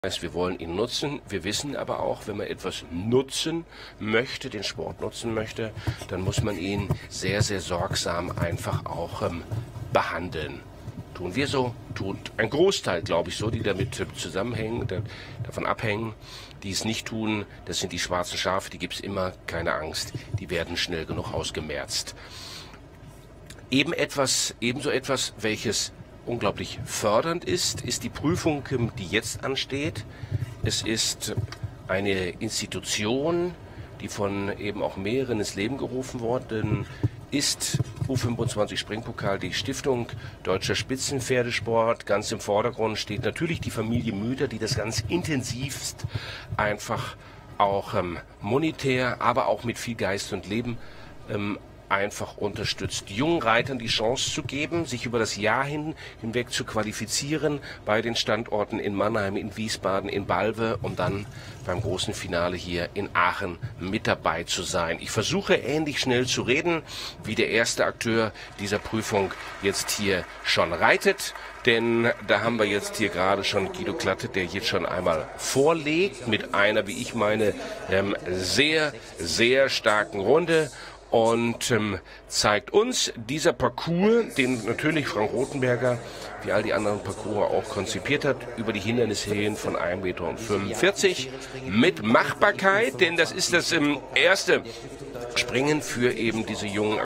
heißt, wir wollen ihn nutzen. Wir wissen aber auch, wenn man etwas nutzen möchte, den Sport nutzen möchte, dann muss man ihn sehr, sehr sorgsam einfach auch behandeln. Tun wir so, tut ein Großteil, glaube ich, so, die damit zusammenhängen, davon abhängen. Die es nicht tun, das sind die schwarzen Schafe, die gibt es immer, keine Angst, die werden schnell genug ausgemerzt. Ebenso etwas, welches unglaublich fördernd ist die Prüfung, die jetzt ansteht. Es ist eine Institution, die von eben auch mehreren ins Leben gerufen worden ist. U25 Springpokal, die Stiftung Deutscher Spitzenpferdesport. Ganz im Vordergrund steht natürlich die Familie Müther, die das ganz intensivst einfach auch monetär, aber auch mit viel Geist und Leben einfach unterstützt, jungen Reitern die Chance zu geben, sich über das Jahr hinweg zu qualifizieren bei den Standorten in Mannheim, in Wiesbaden, in Balve, um dann beim großen Finale hier in Aachen mit dabei zu sein. Ich versuche ähnlich schnell zu reden, wie der erste Akteur dieser Prüfung jetzt hier schon reitet. Denn da haben wir jetzt hier gerade schon Guido Klatte, der jetzt schon einmal vorlegt mit einer, wie ich meine, sehr, sehr starken Runde. Und zeigt uns dieser Parcours, den natürlich Frank Rothenberger, wie all die anderen Parcours auch konzipiert hat, über die Hindernisse hin von 1,45 Meter mit Machbarkeit, denn das ist das erste Springen für eben diese jungen